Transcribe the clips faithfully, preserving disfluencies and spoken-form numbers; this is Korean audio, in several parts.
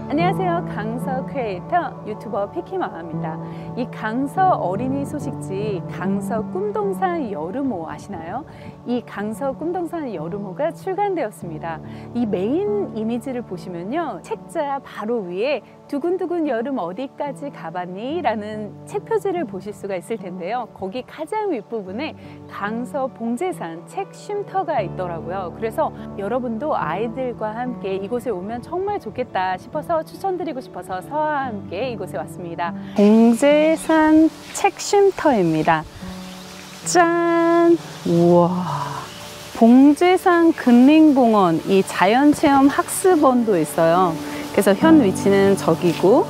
안녕하세요. 강서 크리에이터 유튜버 피키마마입니다. 이 강서 어린이 소식지 강서 꿈동산 여름호 아시나요? 이 강서 꿈동산 여름호가 출간되었습니다. 이 메인 이미지를 보시면요, 책자 바로 위에 두근두근 여름 어디까지 가봤니? 라는 책 표지를 보실 수가 있을 텐데요. 거기 가장 윗부분에 강서 봉제산 책 쉼터가 있더라고요. 그래서 여러분도 아이들과 함께 이곳에 오면 정말 좋겠다 싶어서 추천드리고 싶어서 서와 함께 이곳에 왔습니다. 봉제산 책 쉼터입니다. 짠! 우와! 봉제산 근린공원 이 자연체험 학습원도 있어요. 그래서 현 위치는 저기고,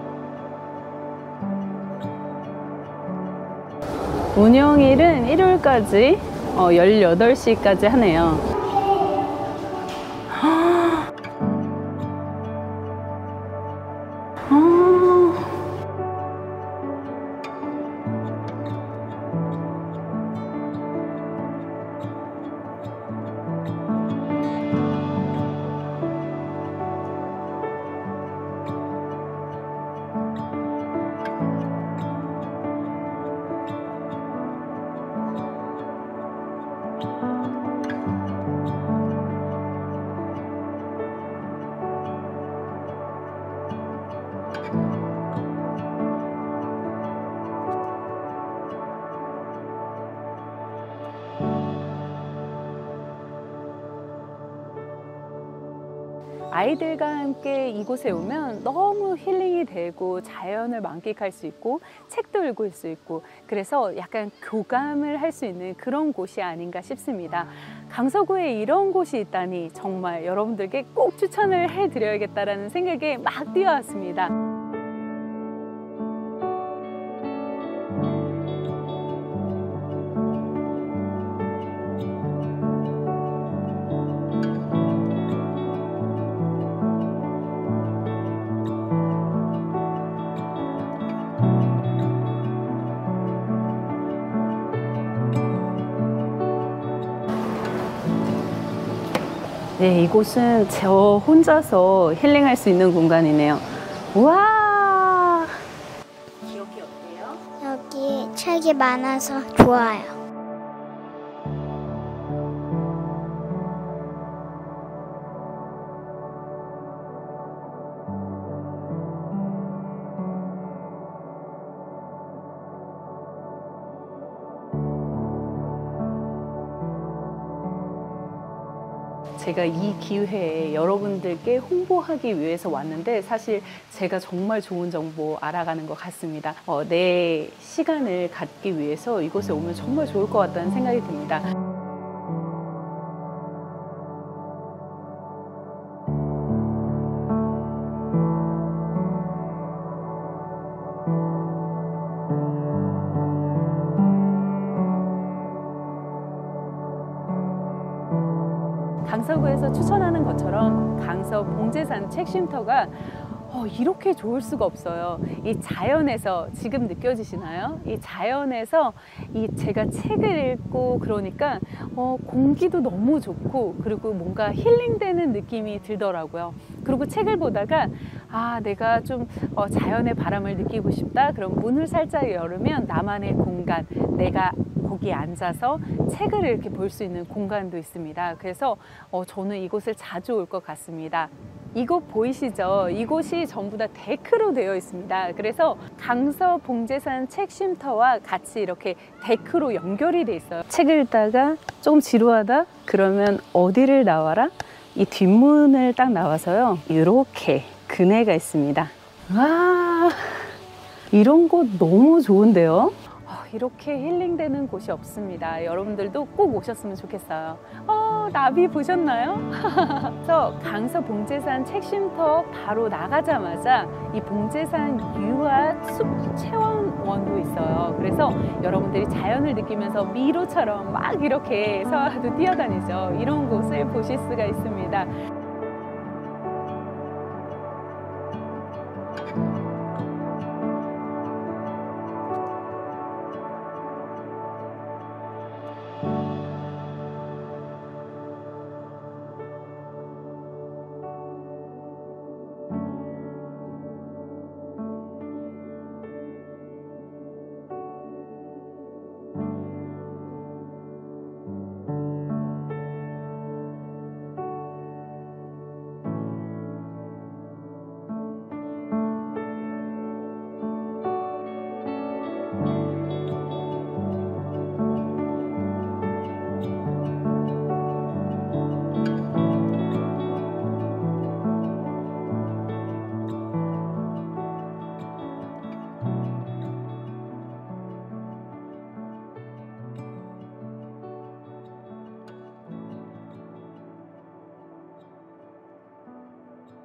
운영일은 일요일까지 어, 열여덟 시까지 하네요. 아이들과 함께 이곳에 오면 너무 힐링이 되고 자연을 만끽할 수 있고 책도 읽을 수 있고, 그래서 약간 교감을 할 수 있는 그런 곳이 아닌가 싶습니다. 강서구에 이런 곳이 있다니 정말 여러분들께 꼭 추천을 해드려야겠다는 생각에 막 뛰어왔습니다. 네, 이곳은 저 혼자서 힐링할 수 있는 공간이네요. 우와! 여기 어때요? 여기 책이 많아서 좋아요. 제가 이 기회에 여러분들께 홍보하기 위해서 왔는데, 사실 제가 정말 좋은 정보 알아가는 것 같습니다. 어, 내 시간을 갖기 위해서 이곳에 오면 정말 좋을 것 같다는 생각이 듭니다. 강서구에서 추천하는 것처럼 강서 봉제산 책 쉼터가 어, 이렇게 좋을 수가 없어요. 이 자연에서, 지금 느껴지시나요? 이 자연에서 이 제가 책을 읽고 그러니까 어, 공기도 너무 좋고, 그리고 뭔가 힐링되는 느낌이 들더라고요. 그리고 책을 보다가 아, 내가 좀 어, 자연의 바람을 느끼고 싶다. 그럼 문을 살짝 열으면 나만의 공간, 내가 거기에 앉아서 책을 이렇게 볼 수 있는 공간도 있습니다. 그래서 어, 저는 이곳을 자주 올 것 같습니다. 이곳 보이시죠? 이곳이 전부 다 데크로 되어 있습니다. 그래서 강서 봉제산 책 쉼터와 같이 이렇게 데크로 연결이 돼 있어요. 책을 읽다가 조금 지루하다? 그러면 어디를 나와라? 이 뒷문을 딱 나와서요, 이렇게 그네가 있습니다. 와, 이런 곳 너무 좋은데요? 이렇게 힐링되는 곳이 없습니다. 여러분들도 꼭 오셨으면 좋겠어요. 어, 나비 보셨나요? 그래서 강서 봉제산 책 쉼터 바로 나가자마자 이 봉제산 유아 숲 체험원도 있어요. 그래서 여러분들이 자연을 느끼면서 미로처럼 막 이렇게 서와도 뛰어다니죠. 이런 곳을 보실 수가 있습니다.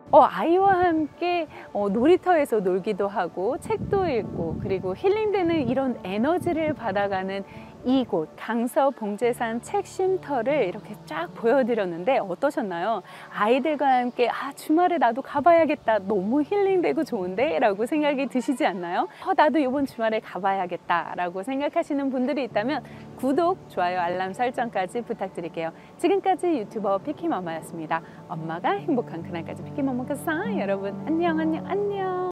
어, 아이와 함께 어, 놀이터에서 놀기도 하고 책도 읽고 그리고 힐링되는 이런 에너지를 받아가는 이곳 강서 봉제산 책쉼터를 이렇게 쫙 보여드렸는데 어떠셨나요? 아이들과 함께 아 주말에 나도 가봐야겠다, 너무 힐링되고 좋은데? 라고 생각이 드시지 않나요? 어, 나도 이번 주말에 가봐야겠다 라고 생각하시는 분들이 있다면 구독, 좋아요, 알람 설정까지 부탁드릴게요. 지금까지 유튜버 피키마마였습니다. 엄마가 행복한 그날까지 피키마마가 사 여러분 안녕 안녕 안녕.